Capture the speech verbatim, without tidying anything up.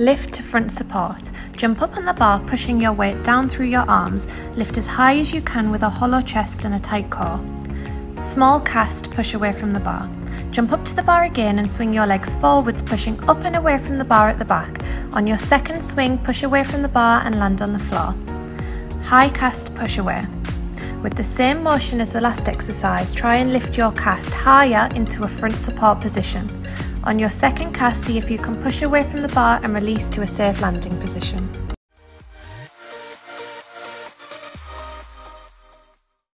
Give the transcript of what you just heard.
Lift to front support. Jump up on the bar, pushing your weight down through your arms. Lift as high as you can with a hollow chest and a tight core. Small cast, push away from the bar. Jump up to the bar again and swing your legs forwards, pushing up and away from the bar at the back. On your second swing, push away from the bar and land on the floor. High cast, push away. With the same motion as the last exercise, try and lift your cast higher into a front support position. On your second cast, see if you can push away from the bar and release to a safe landing position.